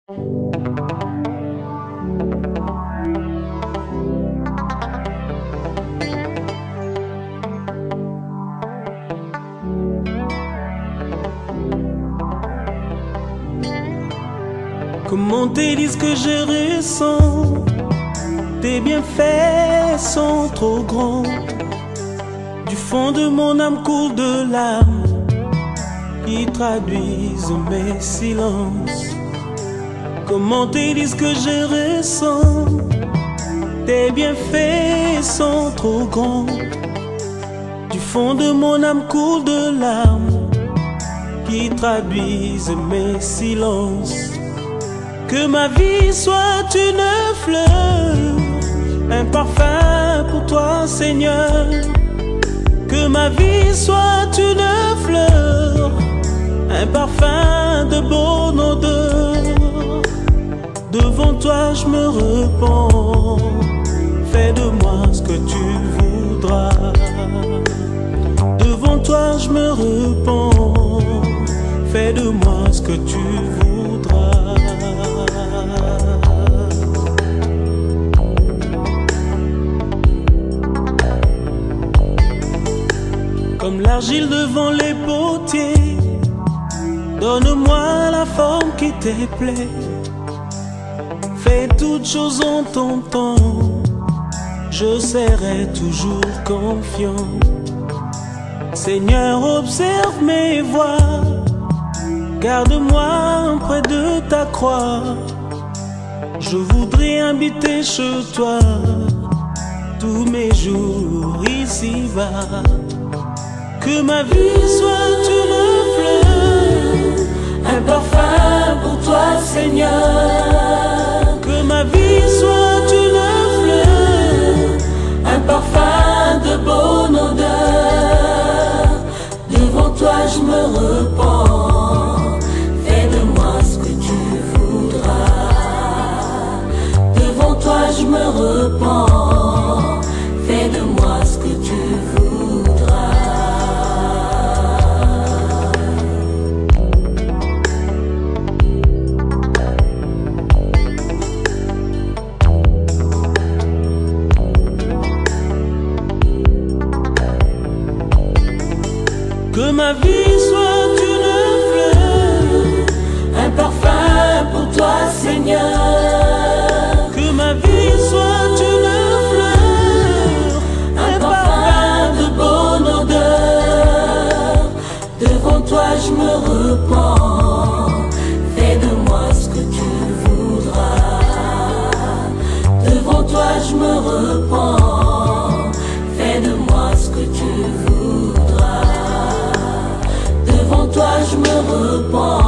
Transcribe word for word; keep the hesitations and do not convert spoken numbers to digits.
Comment te dire ce que je ressens? Tes bienfaits sont trop grands. Du fond de mon âme coule de larmes qui traduisent mes silences. Comment te dire ce que je ressens? Tes bienfaits sont trop grands. Du fond de mon âme coule de larmes qui traduisent mes silences. Que ma vie soit une fleur, un parfum pour toi, Seigneur. Que ma vie soit une fleur, un parfum de bonne odeur. Devant toi je me repens, fais de moi ce que tu voudras. Devant toi je me repens, fais de moi ce que tu voudras. Comme l'argile devant les potiers, donne-moi la forme qui te plaît. Fais toutes choses en ton temps, je serai toujours confiant. Seigneur, observe mes voies, garde-moi près de ta croix. Je voudrais habiter chez toi tous mes jours ici-bas. Que ma vie soit une fleur, un parfum pour toi, Seigneur. Que ma vie soit une fleur, un parfum de bonne odeur. Devant toi je me repens, fais de moi ce que tu voudras. Devant toi je me repens, fais de moi ce que tu voudras. Que ma vie soit une fleur, un parfum pour toi, Seigneur. Que ma vie soit une fleur, un parfum de bonne odeur. Devant toi je me repens, fais de moi ce que tu voudras. Devant toi je me repens, fais de moi ce que tu voudras. Devant toi je me repens.